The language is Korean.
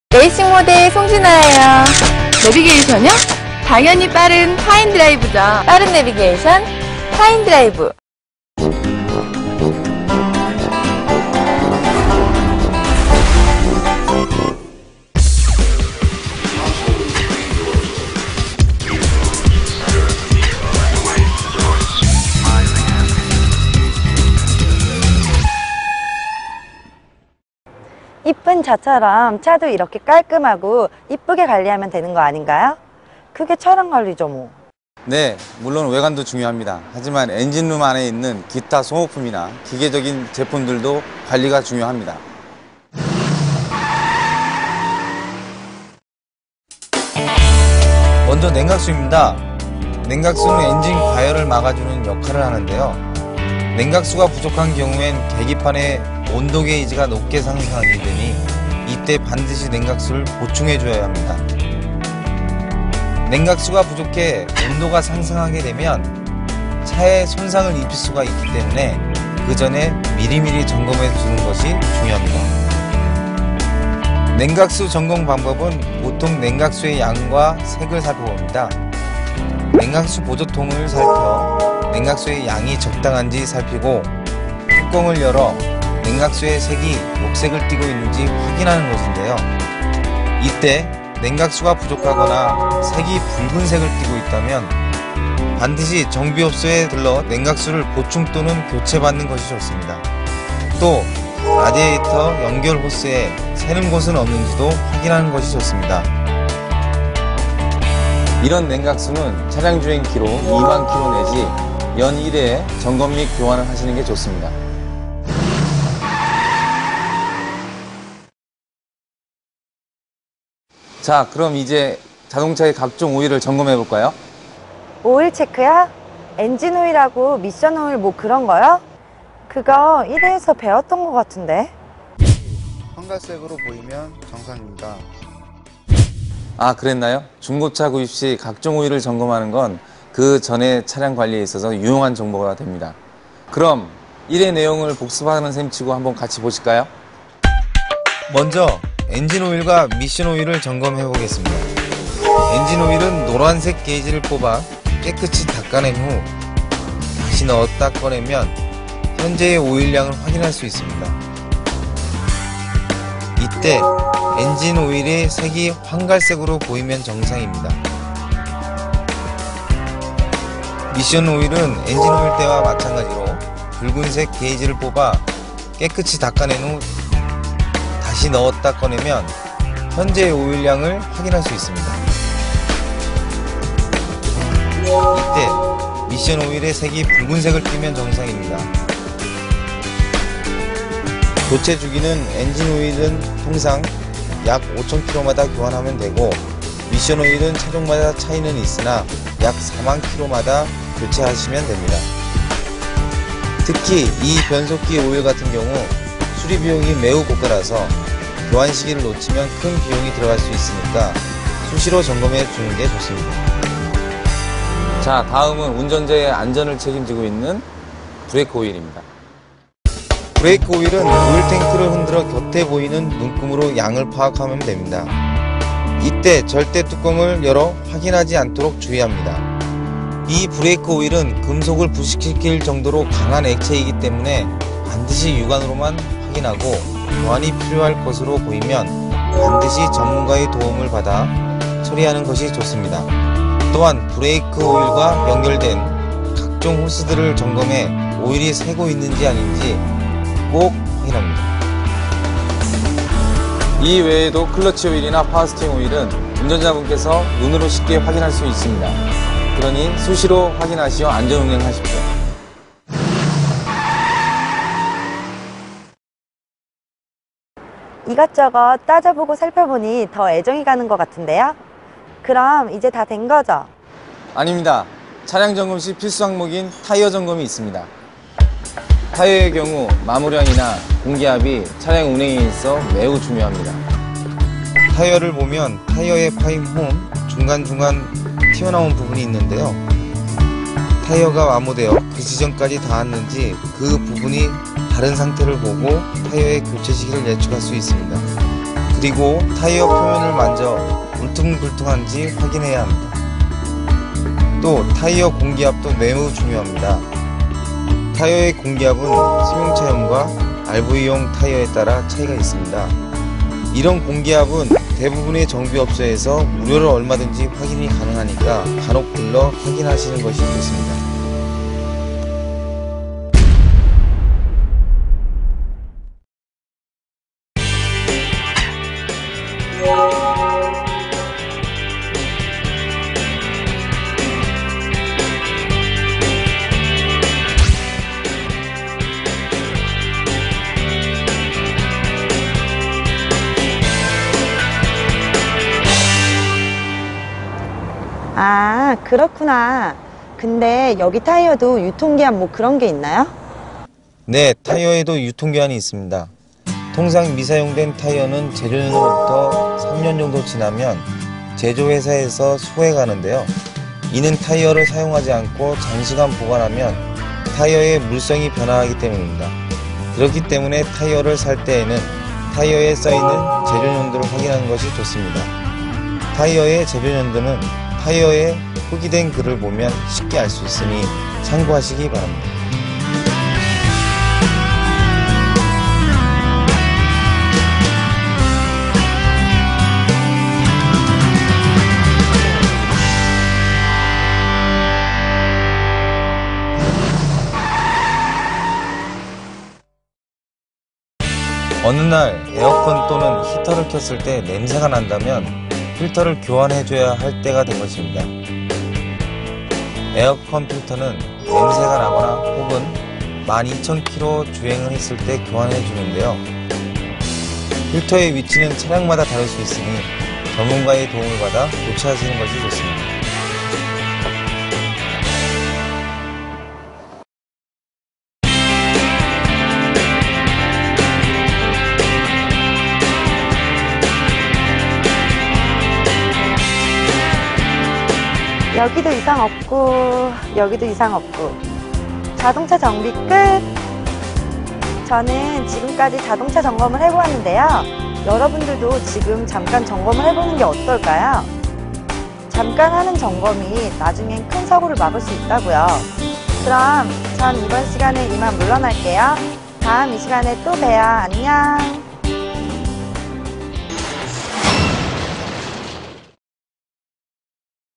레이싱 모델 송진아예요. 내비게이션이요? 당연히 빠른 파인드라이브죠. 빠른 내비게이션 파인드라이브. 이쁜 저처럼 차도 이렇게 깔끔하고 이쁘게 관리하면 되는 거 아닌가요? 그게 차량 관리죠 뭐. 네, 물론 외관도 중요합니다. 하지만 엔진룸 안에 있는 기타 소모품이나 기계적인 제품들도 관리가 중요합니다. 먼저 냉각수입니다. 냉각수는 엔진 과열을 막아주는 역할을 하는데요. 냉각수가 부족한 경우엔 계기판의 온도 게이지가 높게 상승하게 되니 이때 반드시 냉각수를 보충해줘야 합니다. 냉각수가 부족해 온도가 상승하게 되면 차에 손상을 입힐 수가 있기 때문에 그 전에 미리미리 점검해 주는 것이 중요합니다. 냉각수 점검 방법은 보통 냉각수의 양과 색을 살펴봅니다. 냉각수 보조통을 살펴 냉각수의 양이 적당한지 살피고 뚜껑을 열어 냉각수의 색이 녹색을 띠고 있는지 확인하는 것인데요. 이때 냉각수가 부족하거나 색이 붉은색을 띠고 있다면 반드시 정비업소에 들러 냉각수를 보충 또는 교체받는 것이 좋습니다. 또 라디에이터 연결 호스에 새는 곳은 없는지도 확인하는 것이 좋습니다. 이런 냉각수는 차량 주행 키로 2만 킬로 내지 연 1회에 점검 및 교환을 하시는 게 좋습니다. 자, 그럼 이제 자동차의 각종 오일을 점검해 볼까요? 오일 체크야? 엔진 오일하고 미션 오일 뭐 그런 거요? 그거 1회에서 배웠던 것 같은데. 황갈색으로 보이면 정상입니다. 아, 그랬나요? 중고차 구입 시 각종 오일을 점검하는 건 그 전에 차량 관리에 있어서 유용한 정보가 됩니다. 그럼 1회 내용을 복습하는 셈 치고 한번 같이 보실까요? 먼저 엔진 오일과 미션 오일을 점검해 보겠습니다. 엔진 오일은 노란색 게이지를 뽑아 깨끗이 닦아낸 후 다시 넣었다 꺼내면 현재의 오일량을 확인할 수 있습니다. 이때 엔진 오일의 색이 황갈색으로 보이면 정상입니다. 미션 오일은 엔진 오일 때와 마찬가지로 붉은색 게이지를 뽑아 깨끗이 닦아낸 후 다시 넣었다 꺼내면 현재의 오일량을 확인할 수 있습니다. 이때 미션 오일의 색이 붉은색을 띠면 정상입니다. 교체 주기는 엔진 오일은 통상 약 5,000km마다 교환하면 되고 미션 오일은 차종마다 차이는 있으나 약 4만 km마다 교체하시면 됩니다. 특히 이 변속기 오일 같은 경우 수리 비용이 매우 고가라서 교환 시기를 놓치면 큰 비용이 들어갈 수 있으니까 수시로 점검해 주는 게 좋습니다. 자, 다음은 운전자의 안전을 책임지고 있는 브레이크 오일입니다. 브레이크 오일은 오일 탱크를 흔들어 곁에 보이는 눈금으로 양을 파악하면 됩니다. 이때 절대 뚜껑을 열어 확인하지 않도록 주의합니다. 이 브레이크 오일은 금속을 부식시킬 정도로 강한 액체이기 때문에 반드시 육안으로만 확인하고 교환이 필요할 것으로 보이면 반드시 전문가의 도움을 받아 처리하는 것이 좋습니다. 또한 브레이크 오일과 연결된 각종 호스들을 점검해 오일이 새고 있는지 아닌지 꼭 확인합니다. 이 외에도 클러치 오일이나 파워스티어링 오일은 운전자분께서 눈으로 쉽게 확인할 수 있습니다. 그러니 수시로 확인하시어 안전운행하십시오. 이것저것 따져보고 살펴보니 더 애정이 가는 것 같은데요? 그럼 이제 다 된 거죠? 아닙니다. 차량 점검 시 필수 항목인 타이어 점검이 있습니다. 타이어의 경우 마모량이나 공기압이 차량 운행에 있어 매우 중요합니다. 타이어를 보면 타이어의 파임 홈 중간중간 튀어나온 부분이 있는데요. 타이어가 마모되어 그 지점까지 닿았는지 그 부분이 다른 상태를 보고 타이어의 교체 시기를 예측할 수 있습니다. 그리고 타이어 표면을 만져 울퉁불퉁한지 확인해야 합니다. 또 타이어 공기압도 매우 중요합니다. 타이어의 공기압은 승용차용과 RV용 타이어에 따라 차이가 있습니다. 이런 공기압은 대부분의 정비업소에서 무료로 얼마든지 확인이 가능하니까 간혹 들러 확인하시는 것이 좋습니다. 아, 그렇구나. 근데 여기 타이어도 유통기한 뭐 그런 게 있나요? 네, 타이어에도 유통기한이 있습니다. 통상 미사용된 타이어는 제조년으로부터 3년 정도 지나면 제조회사에서 수거해가는데요. 이는 타이어를 사용하지 않고 장시간 보관하면 타이어의 물성이 변화하기 때문입니다. 그렇기 때문에 타이어를 살 때에는 타이어에 써있는 제조년도를 확인하는 것이 좋습니다. 타이어의 제조년도는 타이어에 표기된 글을 보면 쉽게 알 수 있으니 참고하시기 바랍니다. 어느 날 에어컨 또는 히터를 켰을 때 냄새가 난다면 필터를 교환해줘야 할 때가 된 것입니다. 에어컨 필터는 냄새가 나거나 혹은 12,000km 주행을 했을 때 교환해주는데요. 필터의 위치는 차량마다 다를 수 있으니 전문가의 도움을 받아 교체하시는 것이 좋습니다. 여기도 이상 없고 여기도 이상 없고 자동차 정비 끝! 저는 지금까지 자동차 점검을 해보았는데요. 여러분들도 지금 잠깐 점검을 해보는 게 어떨까요? 잠깐 하는 점검이 나중엔 큰 사고를 막을 수 있다고요. 그럼 전 이번 시간에 이만 물러날게요. 다음 이 시간에 또 봬요. 안녕!